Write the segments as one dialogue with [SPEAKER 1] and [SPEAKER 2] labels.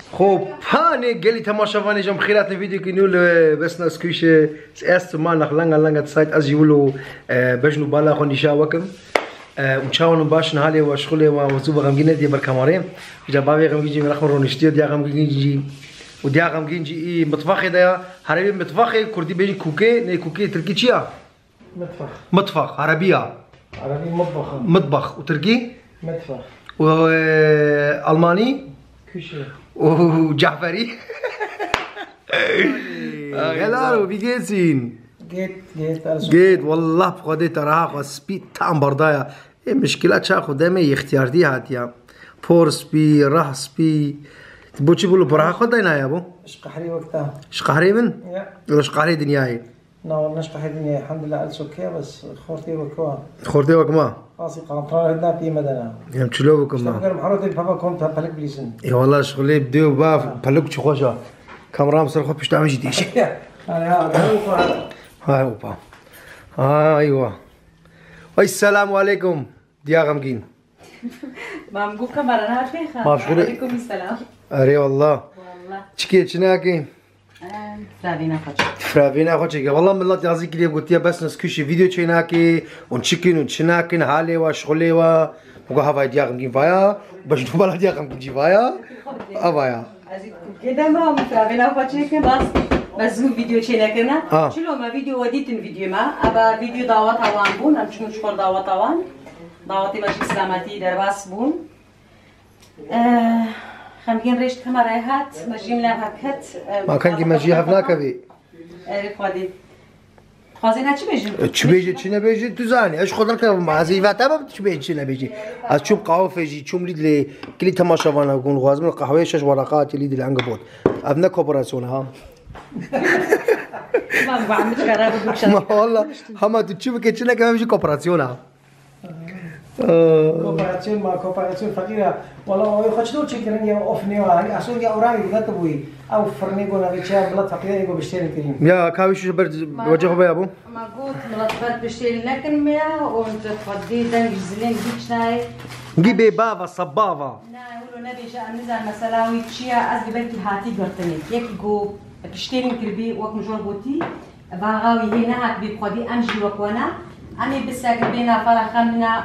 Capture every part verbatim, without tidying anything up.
[SPEAKER 1] خب هاني قال لي تماشاواني جم خيرات الفيديو كنول بس ناس كيش das erste Mal nach langer langer Zeit als Julo بجنو بالا خوني شاوكم وشاون باش نهالي وشغلي وزوبا غمجينا دي بالكاميرا جابابي غمجي من رقم رونشتي دي غمجي ودي غمجي مطبخي ده عربي مطبخي كردي بيجي كوكي ني كوكي تركي تشيا
[SPEAKER 2] مطبخ
[SPEAKER 1] مطبخ عربية
[SPEAKER 2] عربي مطبخ
[SPEAKER 1] مطبخ وتركي
[SPEAKER 2] مطبخ
[SPEAKER 1] والماني
[SPEAKER 2] كشري
[SPEAKER 1] وجعفري Hello, wie geht's Ihnen?
[SPEAKER 2] Geht, geht, alles
[SPEAKER 1] geht والله بخدي تراها سبي تام بردايا مشكلة شاخو دمي اختيار دي هاتيا فور سبي راه سبي تبوشي بقولوا براها خدينا يا ابو
[SPEAKER 2] شقحري وقتها
[SPEAKER 1] شقحري من؟ ولا شقحري دنياي؟
[SPEAKER 2] لا والله شقحري دنياي الحمد لله ألس اوكي بس خورتي وكوا
[SPEAKER 1] خورتي وكما
[SPEAKER 2] خاصي قنطرة هدنا في مدنا
[SPEAKER 1] يا مشلو وكما
[SPEAKER 2] شتبقى محروتي بابا كنت هبلك بليسن
[SPEAKER 1] اي والله شغلي بديو با بلوك شي خوشا كاميرا مصرخو باش تعمل جديش هاي اوبا ايوه السلام عليكم ديا غمقين
[SPEAKER 3] ما مقول كاميرا نافخه عليكم السلام
[SPEAKER 1] اري والله
[SPEAKER 3] والله
[SPEAKER 1] تشكي تشناكي
[SPEAKER 3] فرابينا خوتش
[SPEAKER 1] فرابينا خوتش والله من الله يعزيك لي قلت يا بس نسكوشي فيديو تشيناكي ونشكين ونشناكين هالي وشغلي و وقا هاي ديا غمقين فايا باش نبلا ديا غمقين فايا افايا
[SPEAKER 3] كده ما فرابينا خوتش كان بس بس هو فيديو تشيناكنا
[SPEAKER 1] آه.
[SPEAKER 3] شلو ما فيديو وديتن فيديو ما ابا فيديو دعوات اوان بون ام شنو شخور دعوات اوان دعوتي باش سلامتي درباس بون خمگین رشت كاميرا هات مجيم لها هات
[SPEAKER 1] ما كان كي ماجي هفناك بي
[SPEAKER 3] اري خودي خوازينا چی بيجي
[SPEAKER 1] چی بيجي چی نبيجي تزاني ايش خودن كلام ما زي فاتا چی بيجي چی نبيجي از چوب قهوه فيجي چوم ليد لي كلي تماشا وانا كون غازم القهوه شش ورقات ليد العنقبوت ابنا كوبراسيون ها
[SPEAKER 3] ما بعمل خراب بكشة
[SPEAKER 1] ما والله هم تشوف كيتشنا كمان بيجي كوبراسيون ها
[SPEAKER 2] كوبراسيون ما كوبراسيون فقيرة والله خش دور شكرا يا اوفني وهاي اصلا يا اوراي لا تبوي او فرني قلنا غيتشا بلا فقيرة يقول بشتري كريم
[SPEAKER 1] يا كاوي شو برد وجهه بيا ابو
[SPEAKER 3] ما قلت ملطفات بشتري لكن مياه وانت تفضي دنج زلين بيشناي
[SPEAKER 1] جيبي بابا صبابا
[SPEAKER 3] نا يقولوا نبي جاء نزل مسلاوي تشيا از بنتي هاتي قرتني يك جو بشتري كربي وك مجور بوتي باغاوي هنا هات بخدي امشي وكونا امي بساق بينا فرخمنا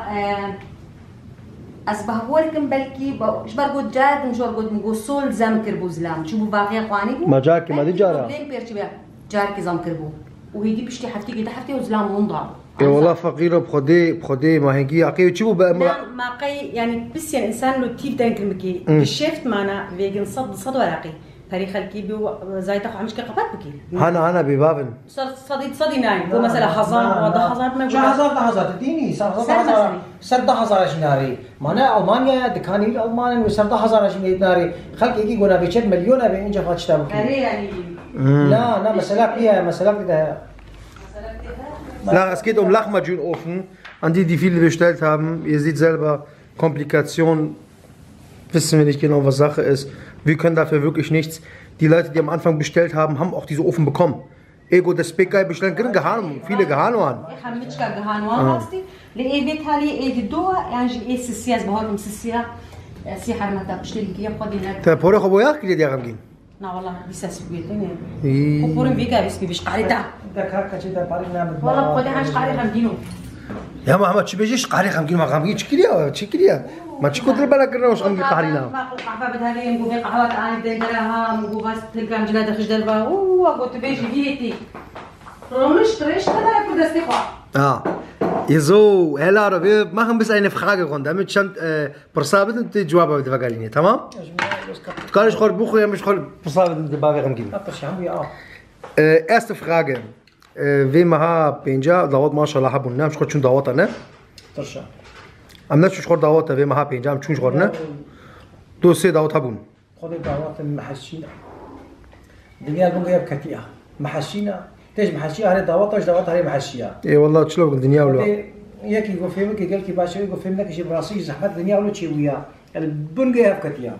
[SPEAKER 3] از بهوركم بلكي ايش برقود جاد مجور قد مقول سول زام كربو زلام شو باقي قواني
[SPEAKER 1] ما جارك ما دي جارة
[SPEAKER 3] لين بيرتي بيا جارك زام كربو وهيدي بشتي حفتي كده حفتي وزلام ونضع
[SPEAKER 1] اي والله فقيره بخدي بخدي ما هيجي عقيو تشوفوا بقى
[SPEAKER 3] ما ما قي يعني بس يعني انسان لو تيب دانك المكي الشيفت معنا فيجن صد صد ورقي فريق الكي بيو زايد تاخو عمش كقفات بكي
[SPEAKER 1] انا انا ببابن
[SPEAKER 3] صار صدي صدي نايم هو مثلا حزار وضع حزار ما
[SPEAKER 2] شو حزار ده حزار تديني صار حزار سر ده حزار شناري معناه المانيا دكاني الالمان وسر ده حزار شناري خلق يجي قلنا بيشد مليون ابي انجا فاتشتا بكي
[SPEAKER 3] يعني
[SPEAKER 2] لا لا مسألة فيها مسألة كده
[SPEAKER 1] Na, es geht um Lachmajun-Ofen. An die, die viele bestellt haben. Ihr seht selber, Komplikation. Wissen wir nicht genau, was Sache ist. Wir können dafür wirklich nichts. Die Leute, die am Anfang bestellt haben, haben auch diese Ofen bekommen. Ego, das Bäcker bestellen, Gehano, viele Gehano an.
[SPEAKER 3] Ich habe nicht Gehano an, hast du? لقيت هالي ايه الدواء يعني ايه سياسة بهارهم سياسة سيحة ما تبشتري كي يبقى دينا.
[SPEAKER 1] طيب هو رخو ياك كده يا غمجين.
[SPEAKER 3] لا والله بيساس بيتني. وبورن بيكا بس بيش قاري ده.
[SPEAKER 2] ده كاكا كده باري نعمل.
[SPEAKER 3] والله بقولي هنش قاري غمجينه.
[SPEAKER 1] يا محمد شو بيجيش قاري غمجين ما غمجين شكليا شكليا ما تشكو ترى بالك كنا مش غمجين قارينا.
[SPEAKER 3] قهوة بدهالي نقول في قهوة أنا بدينها نقول بس تلقى مجلة خش دربا أوه قلت بيجي ديتي. رمش تريش كذا يكون دستيقة.
[SPEAKER 1] Ah, so, Herr Lara, wir machen bis eine Fragerunde, damit stand Persabit und die Jawab mit der Vagaline, tamam? Kann ich heute buchen, ja, mich heute Persabit und die Bavarian geben. Erste Frage, wem ha Penja, dauert mashallah habun, ne? Ich schon dauert, ne?
[SPEAKER 2] Tarsha.
[SPEAKER 1] Am nächsten Schritt dauert, wem ha Penja, am schon schon, ne? Du sie dauert habun.
[SPEAKER 2] خذ دعوات المحشينا. دنيا بنقول بكتيا محشينا. تيج محشية هذه دعوات إيش دعوات هذه محشية.
[SPEAKER 1] إيه والله تشلو الدنيا ولا.
[SPEAKER 2] ياكي يقول فهمك قال كي باشا يقول فهمك إيش براسي زحمة الدنيا ولا شيء وياه. البنقة بكتيا.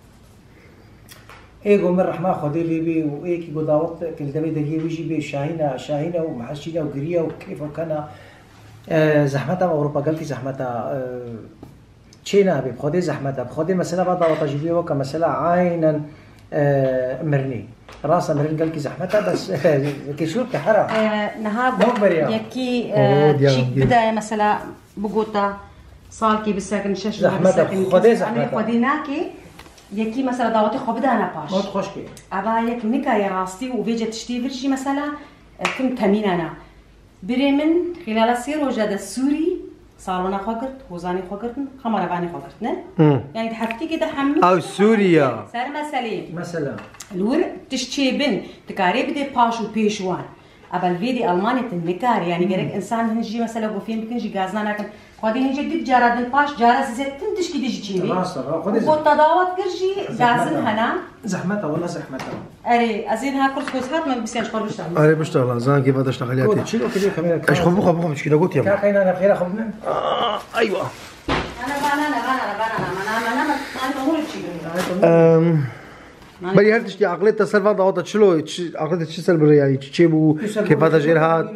[SPEAKER 2] إيه قوم الرحمة خذي لي بي وإيه كي يقول دعوات كل دمي دقيق ويجي بي شاهينة شاهينة ومحشية وقرية وكيف وكنا زحمتها أوروبا قال كي زحمتها تشينا بي بخذي زحمتها بخذي مثلا بعد دعوات جيبيه وكمثلا عينا مرني راسا مرن قال كي زحمتها بس كيشور كحرام
[SPEAKER 3] نهار
[SPEAKER 2] مخبريا
[SPEAKER 3] يكي شيك بدا مثلا بوغوتا صالكي بالساكن شش
[SPEAKER 2] زحمتها خدي زحمتها
[SPEAKER 3] خديناكي يكي مثلا دعوتي خو بدا انا باش
[SPEAKER 2] ما تخشكي
[SPEAKER 3] ابا يك نكا يا راستي وبيجي تشتي فرشي مثلا كنت تمين انا بريمن خلال سير وجد السوري صالونا خوكرت وزاني خوكرتن خمر باني خوكرتن يعني تحفتي كده حمي
[SPEAKER 1] او سوريا
[SPEAKER 3] صار مسألة
[SPEAKER 2] مثلا
[SPEAKER 3] الور تشتيبن تكاري بدي باش وبيشوان ابا الفيدي الماني تنكار يعني جرك انسان هنجي مثلا وفين بكنجي غازنا لكن خدي هنجي ديك جارة دن باش جارة زيت تمتش كده جيبي وتداوت كرجي غازن هنا
[SPEAKER 2] زحمتها والله زحمتها
[SPEAKER 3] اري ازينها كرس كوس هات ما بيسيش خرج تشتغل
[SPEAKER 1] اري بشتغل زان كيف هذا اشتغلياتي
[SPEAKER 2] تشيلو كده كمان
[SPEAKER 1] ايش خبو خبو خبو كده قلت يا
[SPEAKER 2] كا خينا انا خير خبنا
[SPEAKER 1] ايوه
[SPEAKER 3] انا بانا انا بانا بانا انا انا انا انا مول شيء
[SPEAKER 1] ام بري هل تشتي عقلية تصرف ضغطت شلو عقلية تشتغل بري يعني تشيبو كيف هذا غير هاد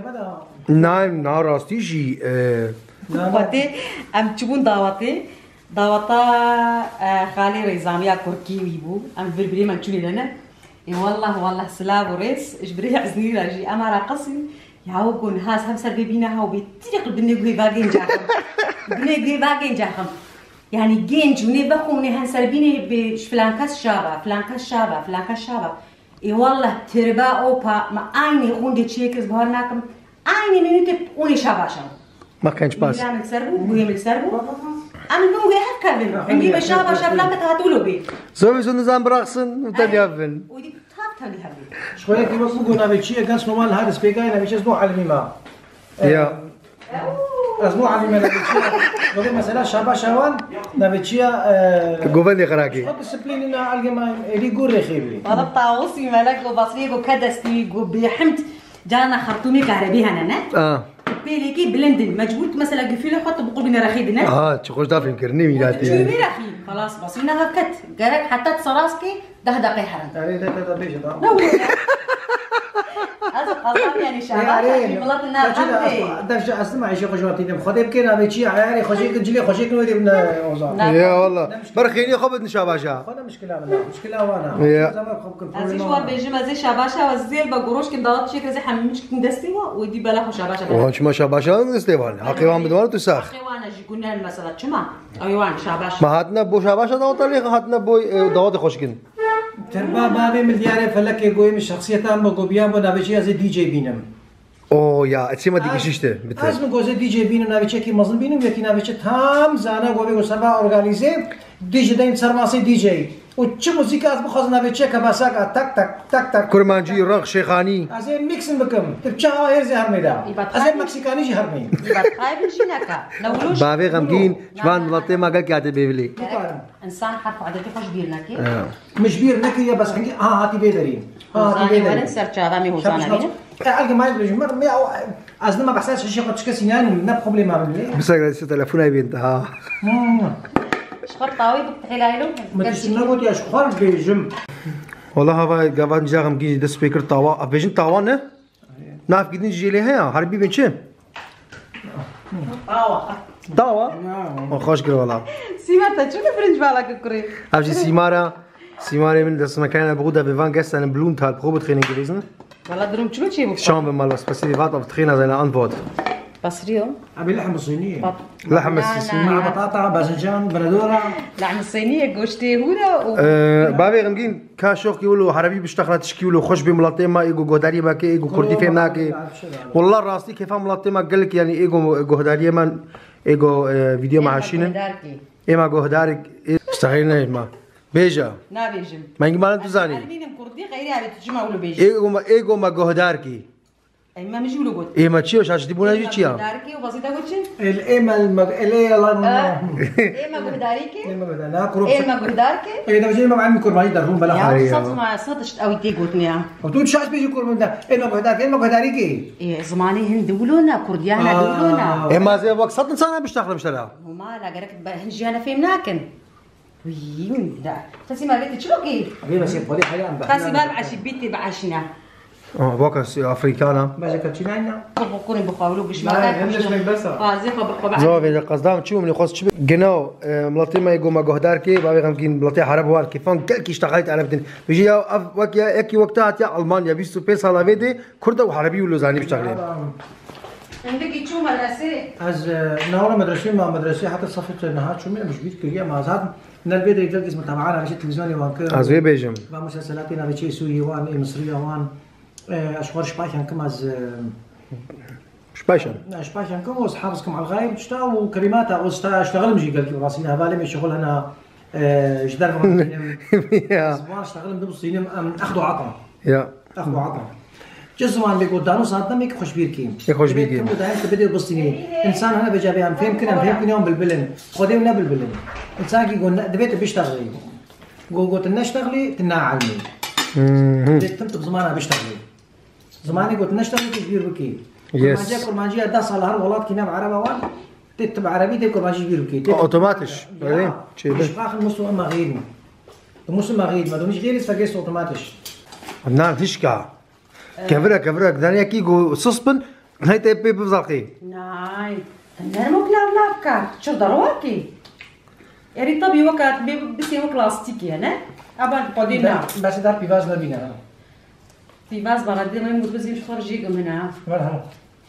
[SPEAKER 1] نعم نعم راستي شيء
[SPEAKER 3] وقتي ام تشبون دعوتي دعوتا خالي ريزاميا كوركي بو ام بربري ما تشوني لنا اي والله والله سلام وريس اجبري عزني راجي اما راقصي يعوقون هاز هم سببينا هاو بيتيق بنيغوي باغين جاهم بنيغوي باغين جاهم يعني جين جوني بخوني هنسربيني بش فلانكاس شابا فلانكاس شابا فلانكاس شابا اي والله تربا اوبا ما عيني خوندي تشيكس بهرناكم عيني منوتي اوني شابا شابا
[SPEAKER 1] ما كانش باس
[SPEAKER 3] لا من سربو وهي من سربو انا نوغي هكذا عندي بشابا شابا تهاتولو بي
[SPEAKER 1] سوي سو نظام برقصن وتديافن
[SPEAKER 3] ودي تاف تاني هبي
[SPEAKER 2] شويه كي بقول انا بتشي كاس نورمال هذا سبيكاي انا مش اسبوع على ما
[SPEAKER 1] يا
[SPEAKER 2] اسبوع على ما بتشي مثلا شابا شوان نبتشي
[SPEAKER 1] جوفني خراكي
[SPEAKER 2] ديسيبلين انا الجما اللي يقول رخيبي
[SPEAKER 3] هذا طاوسي مالك وبصري وكدستي وبحمت جانا خرطومي كهربي هنا
[SPEAKER 1] اه
[SPEAKER 3] بيليكي بلندن مجبوط مثلا قفيله خط بقول بنا رخيدنا
[SPEAKER 1] اه تشوفش دافع كرني ميلاتي
[SPEAKER 3] شو بي رخي خلاص بصينا هكت قرك حتى تصراسكي ده دقيقه حرام
[SPEAKER 2] يعني ده ده بيش ده
[SPEAKER 3] أصلاً يعني شعبان في بلاد النار
[SPEAKER 2] ده أسمع إيش خشواتي ده خدي بكينا بيجي عيالي خشيك جلي خشيك نودي من أوزان
[SPEAKER 1] يا والله برخيني خبط نشاباشا
[SPEAKER 2] هذا مشكلة أنا مشكلة وأنا
[SPEAKER 1] يا
[SPEAKER 3] أزي شوار بيجي زي شاباشا وزيل بقروش كن ضغط شيء زي حميمش كن دستيوا ودي بلا خو شاباشا
[SPEAKER 1] وانش ما شاباشا دستيوان حقيوان بدوار تساخ
[SPEAKER 3] حقيوان أجي قلنا المسألة شما أيوان شاباشا
[SPEAKER 1] ما هاتنا بو شاباشا ضغط لي هاتنا بو ضغط خوشكن
[SPEAKER 2] تربا بابي من دياري فلك يقوي من شخصيته ما قبيان بنا بيجي زي دي جي بينم
[SPEAKER 1] اوه يا اتسي ما ديك شيشته
[SPEAKER 2] از من گوزه دی جی بینم ناویچه کی مزن بینم یکی ناویچه تام زانه گوبی گو سبا ارگانیزه دی جی دین سرماسی دی جی و چه موسیقی از بخواز ناویچه که بساقا تک تک تک تک
[SPEAKER 1] کرمانجی رق شیخانی
[SPEAKER 2] از این میکسن بکم تب چه ها هرزی هر میدا از این مکسیکانی جی هر می
[SPEAKER 3] خايف شي نكا نولوش
[SPEAKER 1] بابي غمگين شبان ملطي ما قال كاتب بيبلي
[SPEAKER 3] انسان حرف عددي خوش بير نكي
[SPEAKER 2] مش بير نكي يا بس عندي اه هاتي بيدرين
[SPEAKER 3] اه هاتي بيدرين سرچا دامي هوزانا بينا
[SPEAKER 2] الگه ماید بجمر می از نما بحثش شيء قد شكسي يعني نه بروبليم عامل
[SPEAKER 1] بس اقدر تليفون اي بنت ها
[SPEAKER 3] شخر طاوي بتحيلايلو
[SPEAKER 2] ما تسمع قلت يا شخر بجم
[SPEAKER 1] والله هذا قبل جا غمگين ده سبيكر طاوا ابيجن طاوا نه ناف قدين جيلي هيا حربي بنچه
[SPEAKER 3] طاوا
[SPEAKER 1] طاوا خوش كر والله
[SPEAKER 3] سيما تشوف فرنج بالك كوري
[SPEAKER 1] ابجي سيمارا سيمارا من das Mekane Bruder wir waren gestern im Blumenthal Probetraining gewesen.
[SPEAKER 3] والله دروم شنو تشيبو
[SPEAKER 1] Schauen wir mal was passiert. Warte auf Trainer seine Antwort.
[SPEAKER 3] بصريو
[SPEAKER 2] ابي لحم الصينيه
[SPEAKER 1] لحم الصينيه
[SPEAKER 2] بطاطا باذنجان بندوره
[SPEAKER 3] لحم الصينيه قوشتي هنا
[SPEAKER 1] أه بابي غمگين كاشوك يقولوا عربي بيشتغل تشكيلو خوش بملاطي ما ايجو غوداري ما كي ايجو كردي فهمناكي والله راسي كيف ملاطي ما قال لك يعني ايجو غوداري ما ايجو فيديو مع شينن ايما غوداري استغينا ما بيجا
[SPEAKER 3] نابيجم
[SPEAKER 1] ما يجي مالن تزاني
[SPEAKER 3] المينم كردي غيري على تجمع ولا بيجي
[SPEAKER 1] ايجو ما ايجو ما غوداركي
[SPEAKER 3] اي ما مش يقولوا قلت
[SPEAKER 1] ايه ما تشيو شاش ديبونا جيتشيا
[SPEAKER 3] غوداركي وبسيطه قلتش
[SPEAKER 2] الايما المغ الاي الله
[SPEAKER 3] ايه ما غوداريكي
[SPEAKER 2] ايما غودانا كروب
[SPEAKER 3] ايه ما غوداركي
[SPEAKER 2] ايه ده جاي ما معي كرماني درهم بلا
[SPEAKER 3] يا صوت ما صوتش او دي قلتني
[SPEAKER 2] وتو شاش بيجي كرمان ده ايما غودارك ايما غوداريكي
[SPEAKER 3] ايه زماني هند دولونا كرديانا دولونا
[SPEAKER 1] ايه ما زي وقت صوت انسان بيشتغل مشترى
[SPEAKER 3] وما لا قالك هنجي انا فهمناكن وين ده تسمع قلت شلو كيف
[SPEAKER 2] ابي بس يبغى حاجه عم
[SPEAKER 3] خاسي بال عشي بيتي بعشنا
[SPEAKER 1] اه باكس افريكانا
[SPEAKER 2] باجي كاتشينا
[SPEAKER 3] بكوني بخاولو بش
[SPEAKER 2] ما عندناش من بس
[SPEAKER 3] قاضي خب
[SPEAKER 1] زوفي قصدام تشو من خص شبه جنو ملطي ما يقوم جهدار كي بابي غمكين ملطي حرب وار كيفان كل كي اشتغلت على بدن بيجي وقت يا وقتها يا المانيا بيستو بيس على فيدي كرده وحربي ولوزاني بيشتغلين
[SPEAKER 3] عندك شو مدرسة؟
[SPEAKER 2] از نهار مدرسه ما مدرسه حتى صفت نهار شو مش بيت كليه ما زاد من البيت يدرس متابعه على شيء تلفزيوني وان
[SPEAKER 1] ازوي بيجم
[SPEAKER 2] ومسلسلاتنا بشيء سوري وان مصريه وان اشوار شبايشان كم از
[SPEAKER 1] شباشن
[SPEAKER 2] شبايشان كم از حافظكم على الغايب تشتا وكلماتها استا اشتغل مجي قال لي راسينا بالي شغل انا جدار
[SPEAKER 1] يا
[SPEAKER 2] زمان اشتغل من الصين اخذوا عطا
[SPEAKER 1] يا
[SPEAKER 2] اخذوا عطا جزمان اللي قدامه صارت ميك خوش بيركيم
[SPEAKER 1] خوش بيركيم
[SPEAKER 2] دائما تبدي بصيني انسان انا بجابي ام فهم كنا فهم كنا يوم بالبلن خذي ولا بالبلن انسان كي يقول دبيت بيشتغلي قول قلت لنا اشتغلي تنا علمي بديت تمت بزمانها بيشتغلي زماني قلت لنا اشتغلي كبير بكي
[SPEAKER 1] يس
[SPEAKER 2] ما جا كرماجي دا صار هالولاد كنا بعربه وان تتبع عربي دي كرماجي كبير بكي
[SPEAKER 1] اوتوماتيش بعدين
[SPEAKER 2] مش باخذ مستوى ما غيرني مستوى ما غير ما دومش غير فقيس اوتوماتيش
[SPEAKER 1] نعم تشكا كفرة كفرة دانيا كي جو سسبن هاي تبي بزاقي
[SPEAKER 3] ناي نرمو كلاب لابكار شو ضروري يعني طبي وقت بيسيو بلاستيكي انا ابان قدينا
[SPEAKER 2] بس دار بيفاز نبينا
[SPEAKER 3] بيفاز بغدي ما يموت بزيش خرجي من هنا
[SPEAKER 2] مرحبا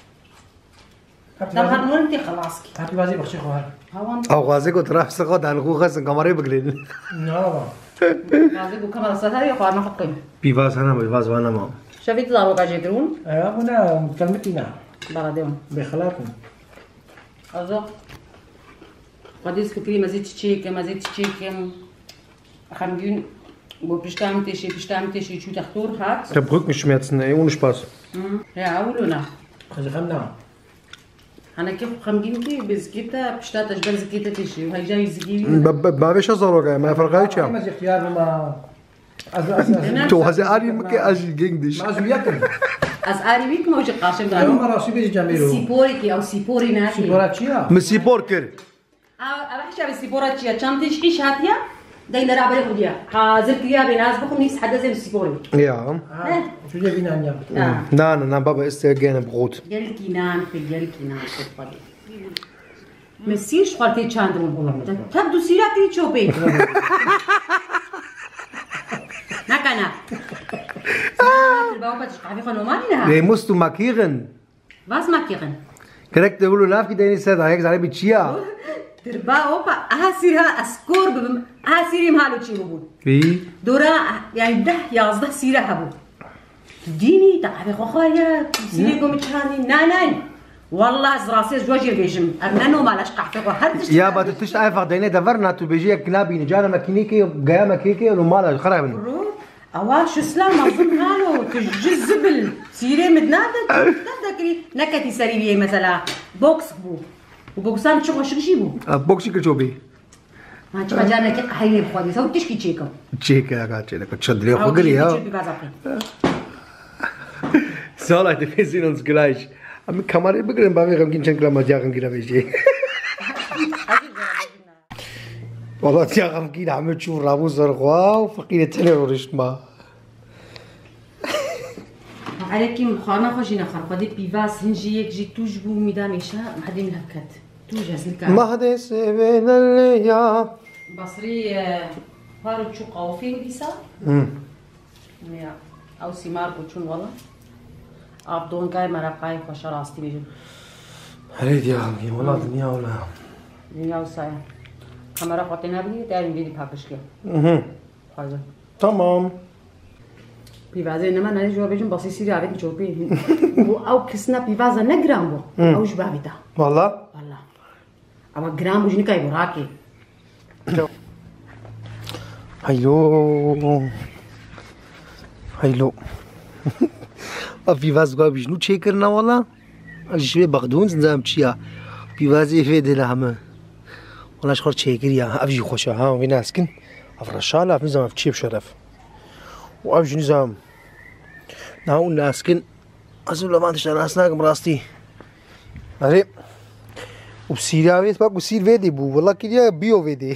[SPEAKER 3] طب هرمون انت خلاص
[SPEAKER 2] هاتي بازي بخشي خوار
[SPEAKER 1] او غازي كنت راح سقط على خو خاص كماري بقلين
[SPEAKER 2] نعم
[SPEAKER 3] غازي كو كاميرا سهري يا خوار ما حقين
[SPEAKER 1] بيفاز انا بيفاز وانا ما
[SPEAKER 3] شفت ضربك اجدرون
[SPEAKER 2] ايوه هنا كلمتنا
[SPEAKER 3] بغديهم
[SPEAKER 2] بخلاطنا
[SPEAKER 3] أزق قديس فكري مزيد تشيك مزيد تشيك خمجون wo bestimmt ist, bestimmt ist, ich tue durch hat.
[SPEAKER 1] Der Brückenschmerzen, ey, ohne Spaß.
[SPEAKER 3] Ja, أولنا.
[SPEAKER 2] خذ خمنا.
[SPEAKER 3] أنا كيف خمجينتي بس كده بشتات أشبال زكيتة تشي وهاي جاي زكيتي.
[SPEAKER 1] ما فيش أزرق ما فرقايتش.
[SPEAKER 2] ما زي اختيار ما.
[SPEAKER 1] تو هذا أري مكي أجي جيندش.
[SPEAKER 2] ما زوياكم.
[SPEAKER 3] از آریویک موج قاشم دارم.
[SPEAKER 2] يوم راسي بيجي جميلو.
[SPEAKER 3] سیپوری کی او سیپوری ناتی.
[SPEAKER 2] سيبورا تشيا.
[SPEAKER 1] مسيبور كر.
[SPEAKER 3] أنا أحشى بالسيبورة شيء كم تشحيش هاتيا دين رابع خديها حاضر كيا بناس بكم نيس حدا زي السيبوري.
[SPEAKER 1] يا.
[SPEAKER 2] شو جايبين عنيا؟
[SPEAKER 1] لا أنا بابا استيجينا بغوت.
[SPEAKER 3] جل كينان في جل كينان تفضل. مسيش قلتي شاندرون. تبدو سيراتي تشوبي. نكنا. الباوبة تشقى في خنومانها.
[SPEAKER 1] Nee, musst du markieren.
[SPEAKER 3] Was markieren?
[SPEAKER 1] Korrekt, der Hulu Nafki, der ist da, ich sage mit Chia.
[SPEAKER 3] تربا أوبا أهسيرها أسكور بم أهسيري مهالو تشي بقول.
[SPEAKER 1] Wie?
[SPEAKER 3] دورا يعني ده يازده سيرة هبو. ديني تعرف خخايا سيري قوم تشاني نانين. والله زراسي زوجي بيجم أرنانو مالاش قحفة وهرتش.
[SPEAKER 1] Ja, aber du tust einfach deine da warna tu beji knabi ni jana makiniki gaya makiki no mala خرابن.
[SPEAKER 3] أوا شو سلام مظلوم هالو تجز زبل سيري مدنادة تذكري نكتي سريبية مثلا بوكس بو وبوكسان شو خش شيبو.
[SPEAKER 1] بوكسي كشوبي.
[SPEAKER 3] ما تبغى جانا كي قهيني بخوادي سو تشكي تشيكم.
[SPEAKER 1] تشيك يا قاتش لك تشد لي خقري يا. So Leute, wir sehen uns gleich. Am Kamera beginnen bei mir am Kinchen Klammer jagen gehen wir. والله يا عم كده عم تشوف رابو زرقاء وفقير تلوريش ما
[SPEAKER 3] عليكي مخانا خشينا خرقدي بيفاس هنجي يك جي توجبو ميداميشا ما حد يملكت توجز لك
[SPEAKER 1] ما حدا سبين اللي يا
[SPEAKER 3] بصري فارو تشو قوفي وديسا
[SPEAKER 1] امم
[SPEAKER 3] يا او سيمار بوتشون والله عبدون كاي مرقاي خوش راستي بيجن
[SPEAKER 1] هريد يا عمي والله دنيا ولا
[SPEAKER 3] دنيا وسايا كاميرا خاطينا بدي تعرف بدي باكش كده
[SPEAKER 1] اها
[SPEAKER 3] حاضر
[SPEAKER 1] تمام
[SPEAKER 3] بيفازا انما انا جو بيجن بس يصير عارف جوبي او كسنا بيفازا نجرامبو او جبابيتا
[SPEAKER 1] والله
[SPEAKER 3] والله اما جرامبو جني كاي براكي
[SPEAKER 1] هيلو هيلو بيفاز قال بيجنو تشيكرنا والله الشباب بغدون زعما تشيا بيفازي في دي لهمه والله شخور تشيكر يا افجي خوشا ها وين اسكن افرشاله في نظام تشيب شرف وافجي نظام ناو ناسكن ازول ما انتش انا اسناق براستي هري وبسيراوي تبقى بسير فيدي بو والله كده بيو فيدي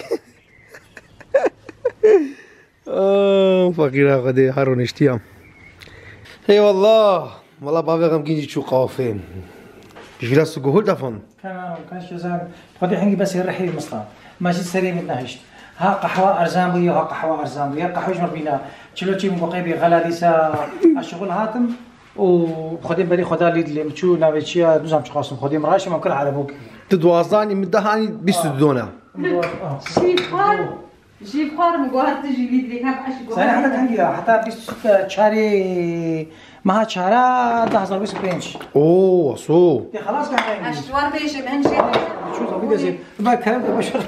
[SPEAKER 1] اه فقيره غدي هارون اشتيام Hey Wallah, Wallah, Baba, wir gehen die Schuhe kaufen. Wie viel hast du geholt davon?
[SPEAKER 2] Keine Ahnung, kann ich dir sagen. خدي حنجي بس يرحي المصنع ماشي سريع متناهشت ها قهوة أرزان بيو ها قهوة أرزان بيو قهوة جمر بينا تشلو تشي مقايبي غلا لسا الشغل هاتم وخدي بدي خدا ليد اللي مشو نابتشيا دوزام تخاصم خدي مراش ما كل على بوك
[SPEAKER 1] تدوازاني مدهاني بيستدونا.
[SPEAKER 3] جيب خار جيب خار مقارد تجي ليد لي كم عشي
[SPEAKER 2] سنة حتى تنجي حتى بيست شاري ما ها شارع ده هزار بيس بينش.
[SPEAKER 1] أوه سو.
[SPEAKER 2] دي خلاص كان.
[SPEAKER 3] أشوار بيش مهنجي.
[SPEAKER 2] شو طبيعي زين ما كلام ده بشر.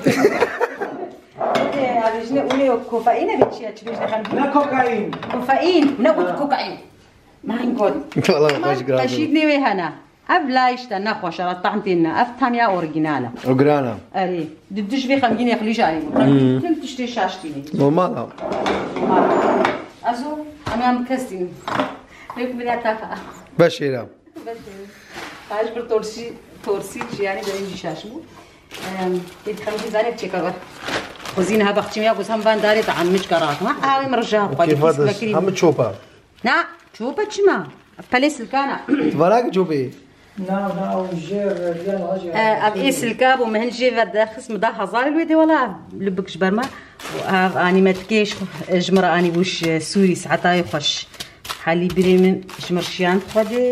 [SPEAKER 3] هذا شنو وليه كوفايين بتشي أشبيش نخمن.
[SPEAKER 2] لا كوكايين.
[SPEAKER 3] كوفايين نقول كوكايين. ما نقول.
[SPEAKER 1] والله ما شكرا.
[SPEAKER 3] تشيدني وهنا. أبلايش تناخو شرط طعنتنا أفتهم يا أورجينالا.
[SPEAKER 1] أورجينالا.
[SPEAKER 3] أري ددش في خمجين يخلي جاري. لم تشتري شاشتيني.
[SPEAKER 1] نورمال.
[SPEAKER 3] أزو أنا عم كستين. هيك بدي أتفق.
[SPEAKER 1] بشيرة.
[SPEAKER 3] بشيرة. عايش بالتورسي تورسي يعني ده يجي شاشمو. كيف خمسين زاني بتشكر. خزينها بختي يا بس هم بانداري طعم مش كرات ما عاوي مرجع قادي
[SPEAKER 1] كيف هذا؟ هم تشوفها.
[SPEAKER 3] لا شوفها شما. فليس الكانا.
[SPEAKER 1] تبارك شوفي.
[SPEAKER 2] لا لا وجير ريال هاجر.
[SPEAKER 3] أبي سلكاب ومهنجي فدا خصم ده هزار الويدي ولا لبك جبرما. أنا ما تكيش جمرة أنا بوش سوري ساعتها يخش. حالي بريمن جمرشيان خدي.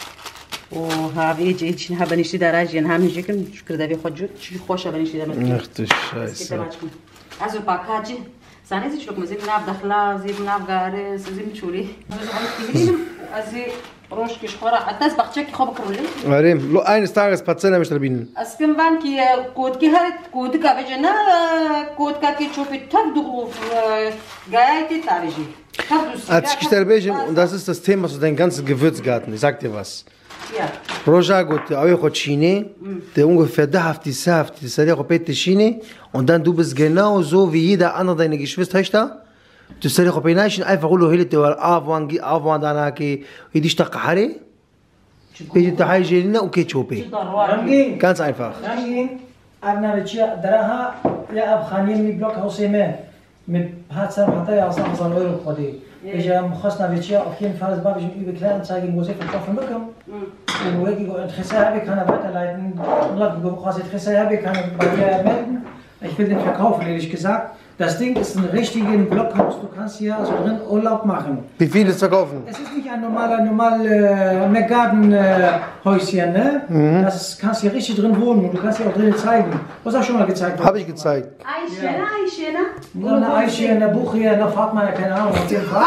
[SPEAKER 3] وها بيجي يجي نها بنشتي دراجي نها من جيكم شكر ده بيخرج شو خوشة بنشتي ده متكي.
[SPEAKER 1] نختش هاي.
[SPEAKER 3] أزو باكاجي. ساني زي شلوك مزيد ناب دخلا زيد ناب قارس زيد مشولي. أزو عم تجرين أزي روش كشخورة حتى سبختك خبك رولي.
[SPEAKER 1] عريم لو أين ستارس باتسنا مش تربين.
[SPEAKER 3] أسكن بان كي كود كي هاد كود كابجنا كود كاكي تشوفي تبدو جايتي تاريجي.
[SPEAKER 1] Als ich gestellt und das ist das Thema so dein ganzen Gewürzgarten. Ich sag dir was.
[SPEAKER 3] Ja.
[SPEAKER 1] Roja gut, auch ich Chine, der ungefähr da hat die Saft, die Sache kopete Chine und dann du bist genau so wie jeder andere deine Geschwister. Du sagst doch bei einfach nur hele der Avwan Avwan dana ki die Stadt Qahari. Bitte da Hygiene und Ketchupi. Ganz einfach.
[SPEAKER 2] أنا بتشيء دراها يا أب خانين من بلوك هوسيمان من هات سنة حتى يا أصلا حصل ويرو خدي إجا مخصنا بتشيء أكين فارس بابج من يبي كلام تساقي موزيك الطفل مكم وهيك يقول خسارة بك أنا بعد لايتن الله يقول خاصة خسارة بك أنا بعد melden ich will den verkaufen ehrlich gesagt das Ding ist ein richtiges Blockhaus du kannst hier also drin Urlaub machen
[SPEAKER 1] wie viel ist verkaufen
[SPEAKER 2] es ist nicht ein normaler normal äh, Megaden äh, Häuschen ne mhm. Das kannst hier richtig drin wohnen und du kannst hier auch drin zeigen was auch schon mal gezeigt
[SPEAKER 1] habe ich gezeigt
[SPEAKER 3] Aishena Aishena
[SPEAKER 2] na Aishena Buchia na Fatma ja keine Ahnung auf jeden Fall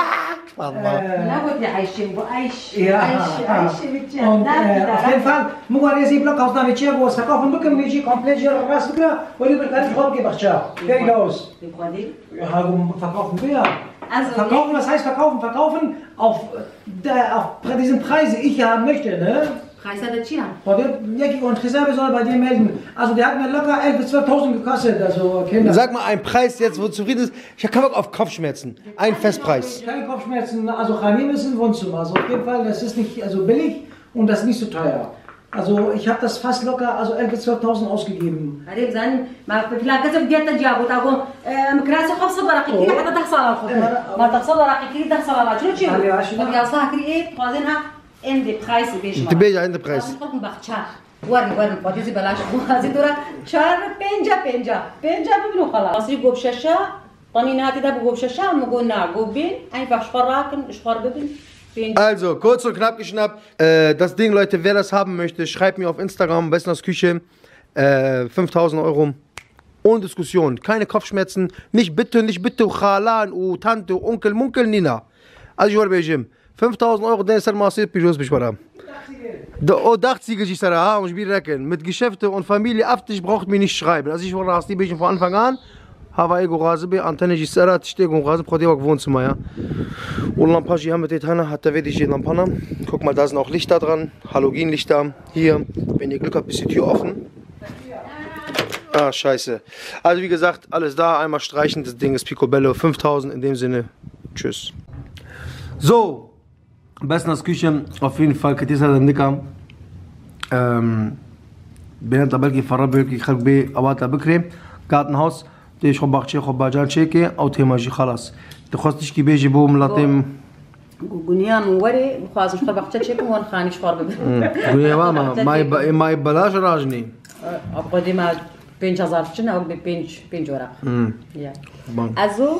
[SPEAKER 3] لا بدي عايشين بعيش
[SPEAKER 2] ja
[SPEAKER 3] عايش
[SPEAKER 2] und äh, auf jeden Fall مو ريزي Blockhaus da mit hier wo es verkaufen bekommen يجي komplett hier raus بكره واللي بالكارت خرب كي بخشا fertig aus ja verkaufen wir
[SPEAKER 3] also
[SPEAKER 2] verkaufen was heißt verkaufen verkaufen auf der auf diesen Preise ich haben möchte ne
[SPEAKER 3] Preis hat der Chian.
[SPEAKER 2] Jackie und Reserve soll bei dir melden. Also der hat mir locker elf bis zwölftausend gekostet, also Kinder.
[SPEAKER 1] Sag mal einen Preis jetzt, wo du zufrieden ist. Ich habe keinen Bock auf Kopfschmerzen. Ein Festpreis.
[SPEAKER 2] Keine Kopfschmerzen, also Chanim ist ein Wohnzimmer. Also auf jeden Fall, das ist nicht also billig und das ist nicht so teuer. Also ich habe das fast locker, also elf bis zwölftausend ausgegeben.
[SPEAKER 3] عريب زين ما في فلان كتب ديال تجابو تاكو مكراسي خمسة براقي كي حتى تحصل على الخطوة ما تحصل براقي كي تحصل على شنو شنو يا صاحبي ايه قاعدينها ان دي برايس بيش
[SPEAKER 1] انت بيجي عند برايس
[SPEAKER 3] نقول بخشار وري وري بودي بلاش هذه دورا شهر بنجا بنجا بنجا بمنو خلاص اصلي جوب شاشه طنينا هاتي ده بجوب شاشه مقولنا جوبين einfach verraten spar bibin
[SPEAKER 1] Also, kurz und knapp geschnappt. Äh, das Ding, Leute, wer das haben möchte, schreibt mir auf Instagram, Wessners Küche, äh, fünftausend Euro. Ohne Diskussion, keine Kopfschmerzen, nicht bitte, nicht bitte, Chalan, oh, Tante, Onkel, Munkel, Nina. Also, ich war bei Jim. fünftausend Euro, den ist er massiert, Pijos, Bischwara. Oh, Dachziegel, ich sage, ha, und ich bin recken. Mit Geschäfte und Familie, Aftisch braucht mir nicht schreiben. Also, ich war das, die bin von Anfang an. هوا ايجو غازبي انتني جي سرا تشتيغو غازب خدي وقت wohnt zu ja und Lampagie haben wir dort hat da wird die Lampana guck mal da sind auch Lichter dran Halogenlichter hier wenn ihr Glück habt ist die Tür offen ah scheiße also wie gesagt alles da einmal streichen das Ding ist Picobello fünftausend in dem Sinne tschüss so Wessners Küche auf jeden Fall كتير هذا النكام بنت بالكي فرابلكي خلبي اوات بكري Gartenhaus ديش خو باغتشي خو باجان شيكي او تيماجي خلاص تخصتش كي بيجي بو ملاطيم
[SPEAKER 3] گونیا موری خوازش خور بخشت چه کن خانی شخار ببر.
[SPEAKER 1] گونیا ماما مای با مای بلاش راجنی.
[SPEAKER 3] ابقدی ما پنج هزار چنه او به پنج پنج ورق. یا. ازو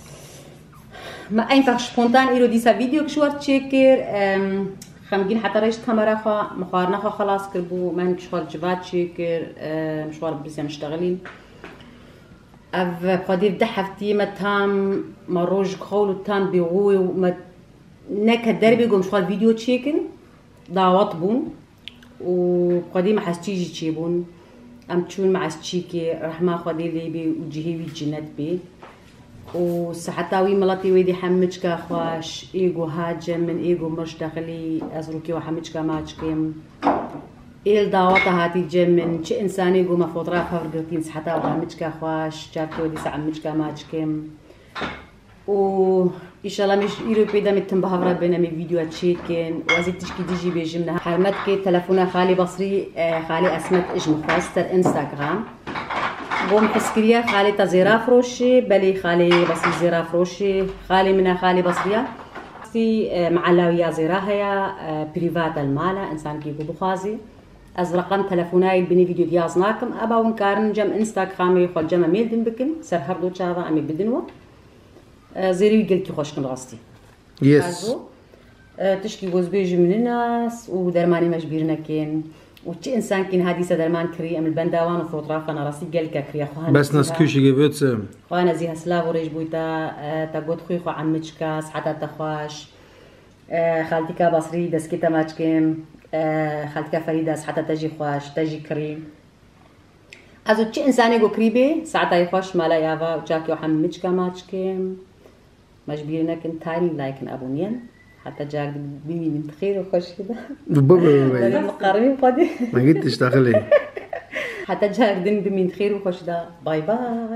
[SPEAKER 3] ما einfach spontan ایرو دیسا ویدیو کشورت چکر خمگین حتی رئیس کامرا خوا مخارنا خوا خلاص کربو من کشور جواد چکر مشوار بسیار مشتغلین. اف قدير دحفتي متام مروج خول تام بيغوي وما نك الدربي قوم شغال فيديو تشيكن دعوات بون وقديم حستيجي تشيبون ام تشون مع ستشيكي رحمة خدي لي بي وجهي الجنات بي وسحتاوي ملاتي ويدي حمجكا خواش ايجو هاجم من ايجو مرش داخلي ازروكي وحمجكا ماجكيم إيل دعوات هاتي جم من شيء إنساني يقوم فوترا فورقتين سحتاو حمجكا خواش جاركي ودي سعمجكا ماجكيم و إن شاء الله مش إيرو بيدا متن بهفرا بينا من فيديو تشيكن وازيد تشكي ديجي بيجمنا حرمتك تلفونا خالي بصري خالي اسمت اجم خواستر انستغرام بوم حسكريا خالي تزيرا فروشي بلي خالي بصري زيرا فروشي خالي منا خالي بصريا في معلاويا زيرا هيا بريفات المالا انسان كيبو بخازي از رقم تلفوناي بني فيديو ديازناكم ابا ونكارن جم انستغرامي خو جم ميل دن بكن سر هردو تشافا امي بدنوا زيري قلتي خوش كن راستي
[SPEAKER 1] يس
[SPEAKER 3] تشكي جوز بيجي من الناس ودرماني مجبيرنا كين وتشي انسان كين هادي درمان كري ام البنداوان وفوتراف انا راسي قال كري اخو
[SPEAKER 1] بس ناس كوشي جبت
[SPEAKER 3] خو انا زي هسلاو ريج بويتا تاغوت خوي خو عمچكاس حتى تخواش خالتي كا بصري دسكيتا ماچكيم خالتك فريدة حتى تجي خواش تجي كريم ازو تشي انساني جو كريبي ساعتها يخوش مالا يافا وجاكي وحممش كاماتشكيم مجبيرنا كنت تاني لايكن ابونين حتى جاك بيمي من خير وخش كده
[SPEAKER 1] بابا
[SPEAKER 3] مقارنين قدي
[SPEAKER 1] ما قلتش داخلي
[SPEAKER 3] حتى جاك دم بيمي من خير وخش ده باي باي